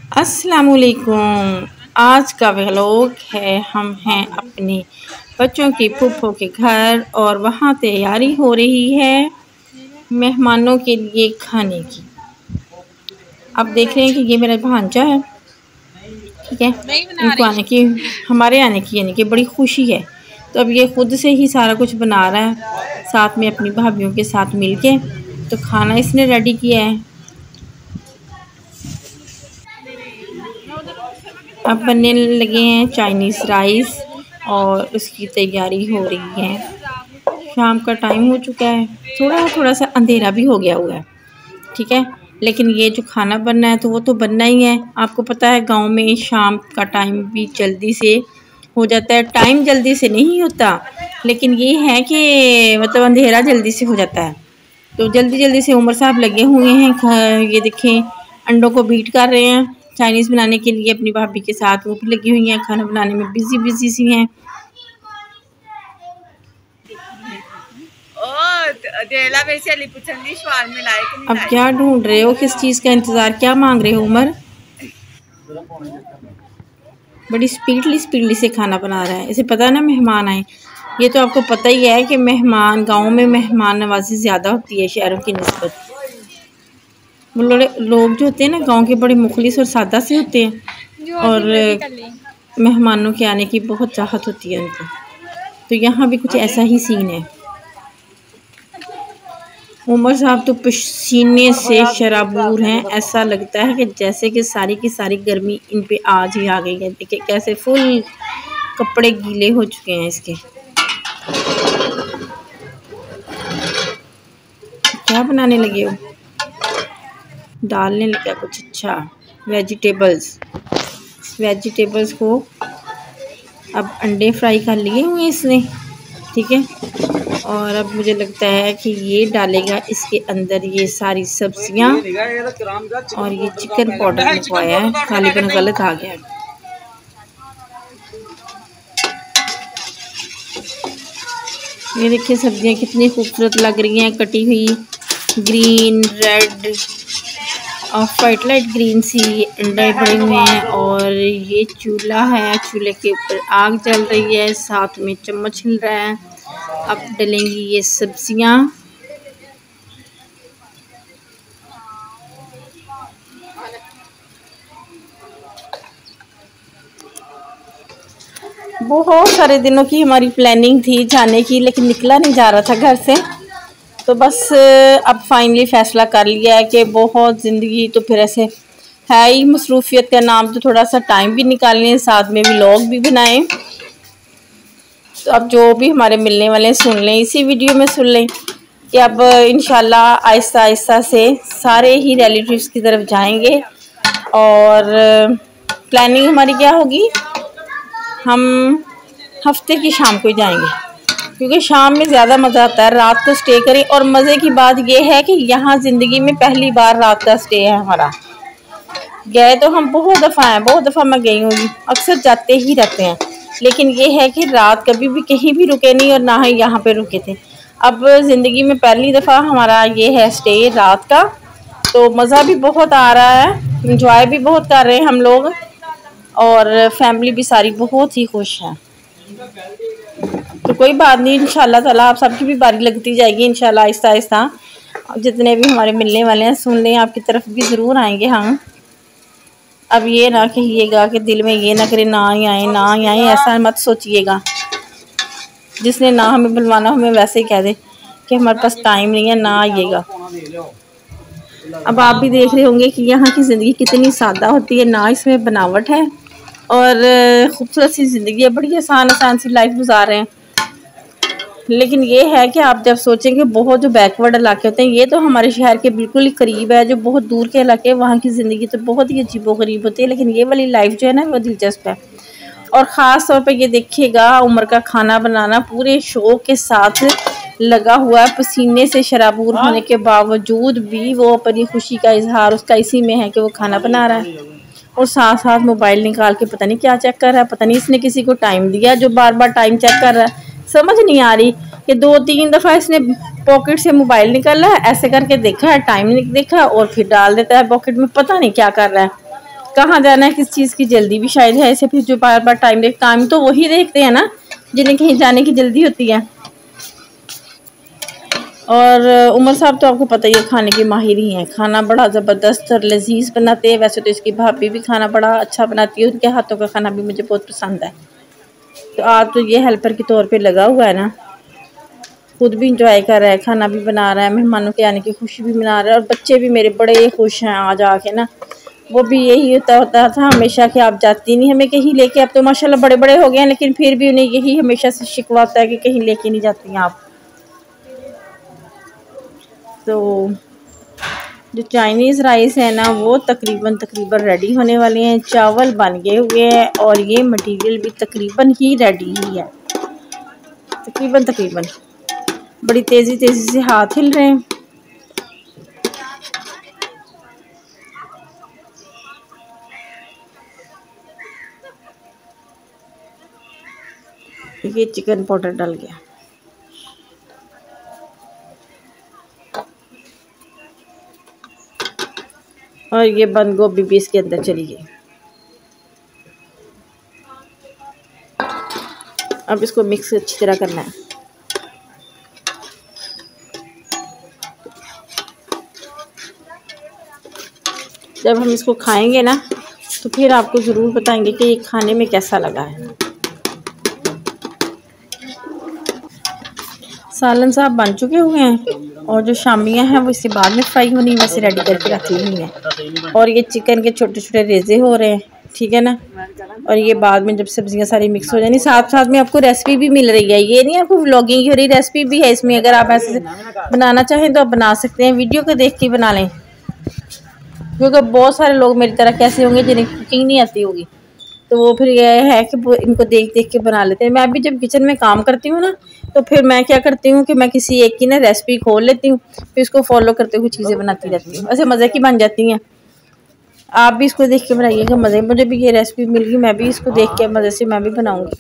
अस्सलामुअलैकुम। आज का व्लॉग है, हम हैं अपने बच्चों की फूफो के घर और वहाँ तैयारी हो रही है मेहमानों के लिए खाने की। अब देख रहे हैं कि ये मेरा भांजा है, ठीक है। इनको आने की, हमारे आने की यानी कि बड़ी खुशी है, तो अब ये खुद से ही सारा कुछ बना रहा है, साथ में अपनी भाभीयों के साथ मिलके। तो खाना इसने रेडी किया है। अब बनने लगे हैं चाइनीज़ राइस और उसकी तैयारी हो रही है। शाम का टाइम हो चुका है, थोड़ा सा अंधेरा भी हो गया हुआ है, ठीक है। लेकिन ये जो खाना बनना है तो वो तो बनना ही है। आपको पता है गांव में शाम का टाइम भी जल्दी से हो जाता है। टाइम जल्दी से नहीं होता, लेकिन ये है कि मतलब अंधेरा जल्दी से हो जाता है। तो जल्दी से उमर साहब लगे हुए हैं, ये देखें अंडों को बीट कर रहे हैं चाइनीज़ बनाने के लिए अपनी भाभी के साथ। वो भी लगी हुई हैं खाना बनाने में, बिजी सी हैं। अब क्या ढूंढ रहे हो, किस चीज़ का इंतज़ार, क्या मांग रहे हो उमर? बड़ी स्पीडली से खाना बना रहा है। इसे पता ना मेहमान आए। ये तो आपको पता ही है कि मेहमान गाँव में मेहमान नवाजी ज़्यादा होती है शहरों की निस्बत। वो लोग जो होते हैं ना गांव के, बड़े मुखलिस और सादा से होते हैं और मेहमानों के आने की बहुत चाहत होती है उनको। तो यहाँ भी कुछ ऐसा ही सीन है। उमर साहब तो पसीने से शराबूर हैं। ऐसा लगता है कि जैसे कि सारी की सारी गर्मी इन पे आज ही आ गई है। देखिए कैसे फुल कपड़े गीले हो चुके हैं इसके। क्या बनाने लगे हो? डालने लगा कुछ, अच्छा वेजिटेबल्स को अब अंडे फ्राई कर लिए हुए इसने, ठीक है। और अब मुझे लगता है कि ये डालेगा इसके अंदर ये सारी सब्जियां, और ये चिकन पाउडर मंगवाया है, गालिबन गलत आ गया। ये देखिए सब्जियां कितनी खूबसूरत लग रही हैं, कटी हुई ग्रीन, रेड और वाइट लाइट ग्रीन सी अंडे पड़े हुए हैं। और ये चूल्हा है, चूल्हे के ऊपर आग जल रही है, साथ में चम्मच हिल रहा है। अब डलेंगी ये सब्जियां। बहुत सारे दिनों की हमारी प्लानिंग थी जाने की, लेकिन निकला नहीं जा रहा था घर से। तो बस अब फाइनली फ़ैसला कर लिया है कि बहुत ज़िंदगी तो फिर ऐसे है ही, मसरूफ़ियत का नाम, तो थोड़ा सा टाइम भी निकालें, साथ में व्लॉग भी बनाएं। तो अब जो भी हमारे मिलने वाले सुन लें, इसी वीडियो में सुन लें कि अब इंशाल्लाह आहिस्ता से सारे ही रिलेटिव्स की तरफ जाएंगे। और प्लानिंग हमारी क्या होगी, हम हफ्ते की शाम को ही जाएंगे, क्योंकि शाम में ज़्यादा मज़ा आता है। रात को स्टे करें, और मज़े की बात यह है कि यहाँ ज़िंदगी में पहली बार रात का स्टे है हमारा। गए तो हम बहुत दफ़ा मैं गई हूँ, अक्सर जाते ही रहते हैं, लेकिन ये है कि रात कभी भी कहीं भी रुके नहीं, और ना ही यहाँ पे रुके थे। अब ज़िंदगी में पहली दफ़ा हमारा ये है स्टे रात का, तो मज़ा भी बहुत आ रहा है, इंजॉय भी बहुत कर रहे हैं हम लोग, और फैमिली भी सारी बहुत ही खुश है। तो कोई बात नहीं, इंशाल्लाह ताला आप सबकी भी बारी लगती जाएगी इंशाल्लाह आहिस्ता। जितने भी हमारे मिलने वाले हैं सुन लें, आपकी तरफ भी ज़रूर आएंगे हम। अब ये ना कहिएगा कि दिल में ये ना करे ना ही आए, ऐसा मत सोचिएगा। जिसने ना हमें बुलवाना हमें वैसे ही कह दे कि हमारे पास टाइम नहीं है, ना आइएगा। अब आप भी देख रहे होंगे कि यहाँ की ज़िंदगी कितनी सादा होती है, ना इसमें बनावट है, और खूबसूरत सी ज़िंदगी है, बड़ी आसान सी लाइफ गुजार रहे हैं। लेकिन ये है कि आप जब सोचेंगे बहुत जो बैकवर्ड इलाके होते हैं, ये तो हमारे शहर के बिल्कुल ही करीब है। जो बहुत दूर के इलाके हैं वहाँ की ज़िंदगी तो बहुत ही अजीबोगरीब होती है, लेकिन ये वाली लाइफ जो है ना वो दिलचस्प है। और ख़ास तौर पे ये देखिएगा उमर का खाना बनाना पूरे शौक़ के साथ लगा हुआ है, पसीने से शराबूर होने के बावजूद भी वो अपनी खुशी का इजहार उसका इसी में है कि वो खाना बना रहा है, और साथ मोबाइल निकाल के पता नहीं क्या चेक कर रहा है। पता नहीं इसने किसी को टाइम दिया जो बार टाइम चेक कर रहा है, समझ नहीं आ रही कि 2-3 दफ़ा इसने पॉकेट से मोबाइल निकाला है, ऐसे करके देखा है, टाइम देखा और फिर डाल देता है पॉकेट में, पता नहीं क्या कर रहा है। कहाँ जाना है, किस चीज़ की जल्दी भी शायद है ऐसे। फिर जो बार बार टाइम तो वही देखते हैं ना जिन्हें कहीं जाने की जल्दी होती है। और उमर साहब तो आपको पता ही है खाने के माहिर ही हैं, खाना बड़ा ज़बरदस्त और लजीज बनाते हैं। वैसे तो इसकी भाभी भी खाना बड़ा अच्छा बनाती है, उनके हाथों का खाना भी मुझे बहुत पसंद है। तो आज तो ये हेल्पर के तौर पे लगा हुआ है ना, खुद भी इंजॉय कर रहा है, खाना भी बना रहा है, मेहमानों के आने की खुशी भी मना रहा है। और बच्चे भी मेरे बड़े खुश हैं आज आके ना। वो भी यही होता था हमेशा कि आप जाती नहीं हमें कहीं लेके। अब तो माशाल्लाह बड़े बड़े हो गए हैं, लेकिन फिर भी उन्हें यही हमेशा से शिकवा होता है कि कहीं लेके नहीं जाती हैं आप। तो जो चाइनीज़ राइस है ना वो तकरीबन रेडी होने वाले हैं। चावल बन गए हुए हैं और ये मटेरियल भी तकरीबन ही रेडी ही है। तकरीबन बड़ी तेज़ी से हाथ हिल रहे हैं। ये चिकन पाउडर डल गया और ये बंद गोभी भी इसके अंदर चली गई। अब इसको मिक्स अच्छी तरह करना है। जब हम इसको खाएंगे ना तो फिर आपको ज़रूर बताएंगे कि ये खाने में कैसा लगा है। सालन साहब बन चुके हुए हैं और जो शामियाँ हैं वो इससे बाद में फ्राई होनी वैसे रेडी करके रखी हुई हैं। और ये चिकन के छोटे छोटे रेज़े हो रहे हैं, ठीक है ना। और ये बाद में जब सब्जियां सारी मिक्स हो जाएंगी, साथ साथ में आपको रेसिपी भी मिल रही है। ये नहीं आपको व्लॉगिंग की हो रही, रेसिपी भी है इसमें। अगर आप ऐसे बनाना चाहें तो आप बना सकते हैं, वीडियो को देख के बना लें। क्योंकि बहुत सारे लोग मेरी तरह कैसे होंगे जिन्हें कुकिंग नहीं आती होगी, तो वो फिर यह है कि वो इनको देख देख के बना लेते हैं। मैं भी जब किचन में काम करती हूँ ना तो फिर मैं क्या करती हूँ कि मैं किसी एक की ना रेसिपी खोल लेती हूँ, फिर इसको फॉलो करते हुए चीज़ें बनाती रहती हूँ। ऐसे मज़े की बन जाती हैं। आप भी इसको देख के बनाइएगा मज़े। मुझे भी ये रेसिपी मिल गई, मैं भी इसको देख के मज़े से मैं भी बनाऊँगी।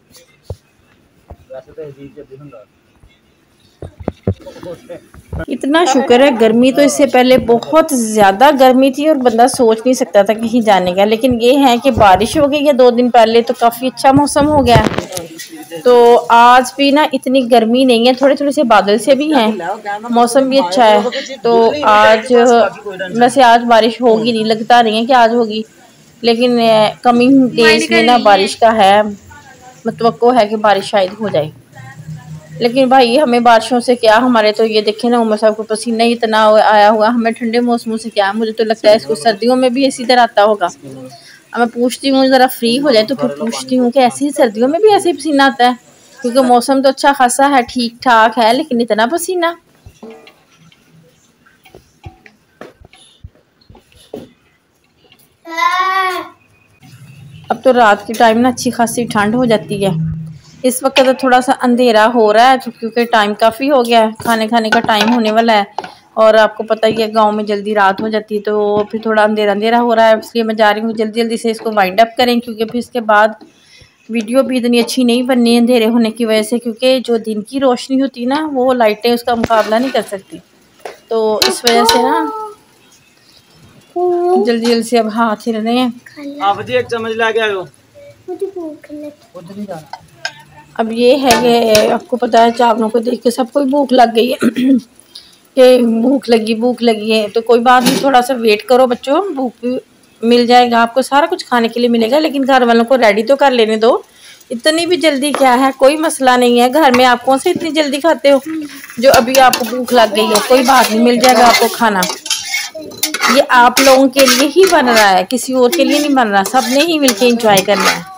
इतना शुक्र है, गर्मी तो इससे पहले बहुत ज़्यादा गर्मी थी और बंदा सोच नहीं सकता था कहीं जाने का। लेकिन ये है कि बारिश हो गई है 2 दिन पहले, तो काफ़ी अच्छा मौसम हो गया। तो आज भी ना इतनी गर्मी नहीं है, थोड़े थोड़े से बादल से भी हैं, मौसम भी अच्छा है। तो आज वैसे आज बारिश होगी नहीं, लगता नहीं है कि आज होगी, लेकिन कमिंग डेज में ना बारिश का है, मतवक्को है कि बारिश शायद हो जाए। लेकिन भाई हमें बारिशों से क्या, हमारे तो ये देखे ना उमर साहब को पसीना ही इतना आया हुआ, हमें ठंडे मौसमों से क्या। मुझे तो लगता है इसको सर्दियों में भी इसी तरह आता होगा। अब मैं पूछती हूँ ज़रा फ्री हो जाए तो फिर पूछती हूँ कि ऐसे ही सर्दियों में भी ऐसे ही पसीना आता है, क्योंकि मौसम तो अच्छा खासा है, ठीक ठाक है, लेकिन इतना पसीना। अब तो रात के टाइम ना अच्छी खासी ठंड हो जाती है। इस वक्त तो थोड़ा सा अंधेरा हो रहा है क्योंकि टाइम काफ़ी हो गया है, खाने का टाइम होने वाला है। और आपको पता ही है गांव में जल्दी रात हो जाती है, तो फिर थोड़ा अंधेरा हो रहा है, इसलिए मैं जा रही हूँ जल्दी से इसको वाइंड अप करें, क्योंकि फिर इसके बाद वीडियो भी इतनी अच्छी नहीं बननी है अंधेरे होने की वजह से, क्योंकि जो दिन की रोशनी होती है ना वो लाइटें उसका मुकाबला नहीं कर सकती। तो इस वजह से ना जल्दी से अब हाथ हिल रहे हैं। आप जी एक चम्मच ला के आयो। अब ये है कि आपको पता है चावलों को देख के सबको भूख लग गई है कि भूख लगी है। तो कोई बात नहीं, थोड़ा सा वेट करो बच्चों, भूख भी मिल जाएगा आपको, सारा कुछ खाने के लिए मिलेगा, लेकिन घर वालों को रेडी तो कर लेने दो। इतनी भी जल्दी क्या है, कोई मसला नहीं है। घर में आप कौन से इतनी जल्दी खाते हो जो अभी आपको भूख लग गई हो? कोई बात नहीं, मिल जाएगा आपको खाना। ये आप लोगों के लिए ही बन रहा है, किसी और के लिए नहीं बन रहा। सब ने ही मिलके एंजॉय करना है,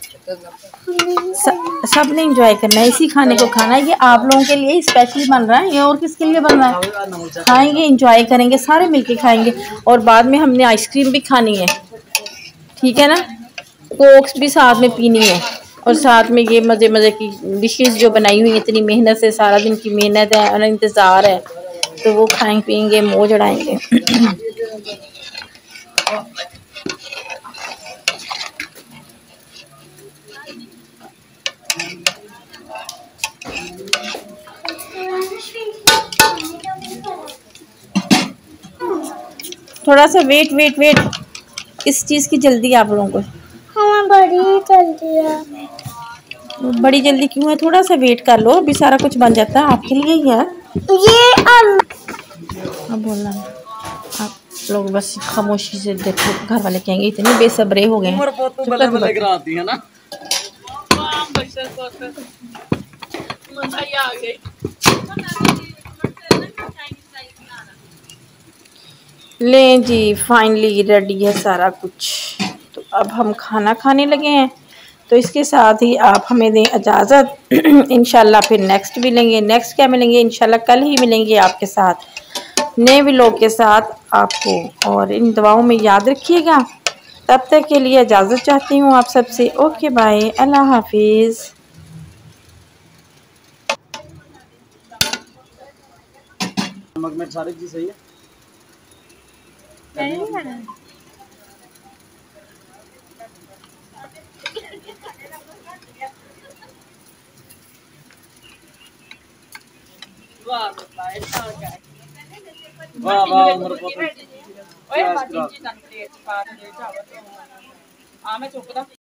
सब ने एंजॉय करना है, इसी खाने को खाना है। ये आप लोगों के लिए स्पेशली बन रहा है, ये और किसके लिए बन रहा है? खाएंगे, एंजॉय करेंगे, सारे मिलके खाएंगे। और बाद में हमने आइसक्रीम भी खानी है, ठीक है ना, कोक्स भी साथ में पीनी है, और साथ में ये मज़े की डिशेस जो बनाई हुई इतनी मेहनत से, सारा दिन की मेहनत है और इंतज़ार है, तो वो खाएंगे पियेंगे, मौज उड़ाएंगे। थोड़ा सा वेट, किस चीज़ की जल्दी आप लोगों को? हाँ बड़ी जल्दी है। बड़ी जल्दी क्यों है? थोड़ा सा वेट कर लो, अभी सारा कुछ बन जाता है, आपके लिए ही है ये अब बोलना आप लोग बस खामोशी से देखो, घर वाले कहेंगे इतने बेसब्रे हो गए हैं। लें जी, फाइनली रेडी है सारा कुछ। तो अब हम खाना खाने लगे हैं, तो इसके साथ ही आप हमें दें इजाज़त। इंशाल्लाह फिर नेक्स्ट मिलेंगे। नेक्स्ट क्या मिलेंगे? इंशाल्लाह कल ही मिलेंगे आपके साथ नए व्लॉग के साथ आपको, और इन दुआओं में याद रखिएगा। तब तक के लिए इजाज़त चाहती हूँ आप सबसे। ओके बाय, अल्लाह हाफिज़। नमक मिर्च सारी चीज सही है। वाह वाह उमर बहुत